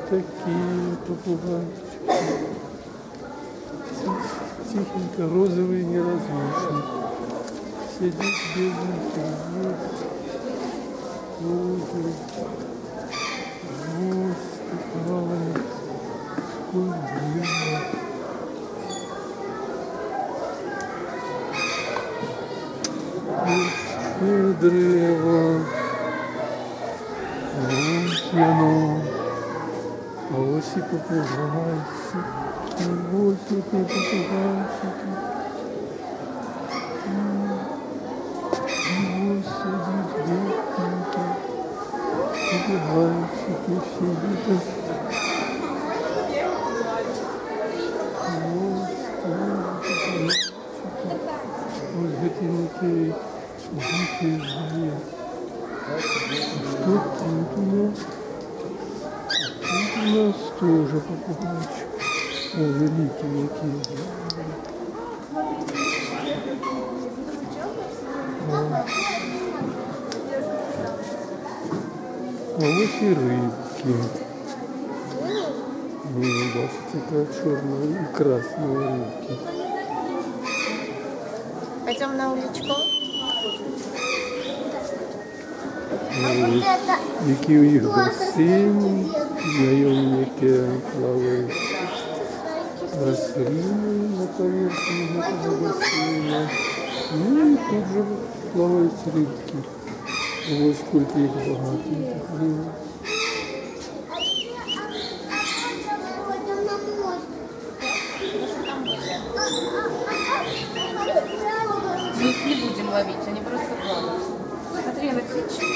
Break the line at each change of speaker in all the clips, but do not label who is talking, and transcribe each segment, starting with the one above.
такие попугайчики. Тихенько, розовый и неразлучный. Сидит бедненький здесь. Ой, хвостик маленький. Ой, длинный. И древо. Вот оно. А ось и попугайчики. Вот эти попугайчики. Вот сидит бедненький. Попугайчики сидят. Вот готовенькие дикие змеи. Что тут у нас? Тут у нас тоже попугайчик. О, великие какие. А вот и рыбки. Бачите, такая черная и красная рыбки.
Пойдем на уличку.
Які у їх басейни, наемники плавают рослины на поверхности этого бассейна. Ну и тут же плавают рыбки. Вот сколько их богатеньких рыбок.
Мы их не будем ловить, они просто плавают. Смотри, она кричит.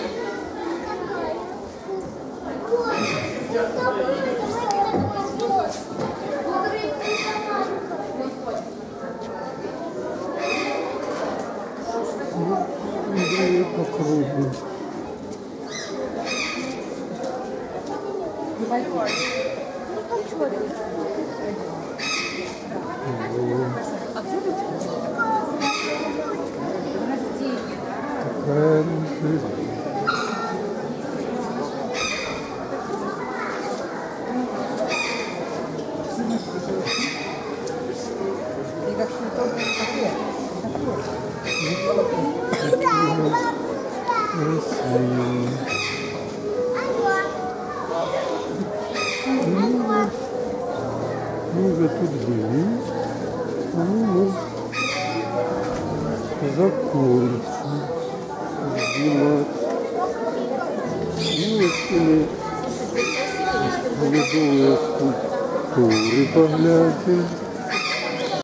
И по кругу. Такая жизнь. Красиво. Мы уже тут были. Мы закончим снимать. И решили ледовые скульптуры поглядеть.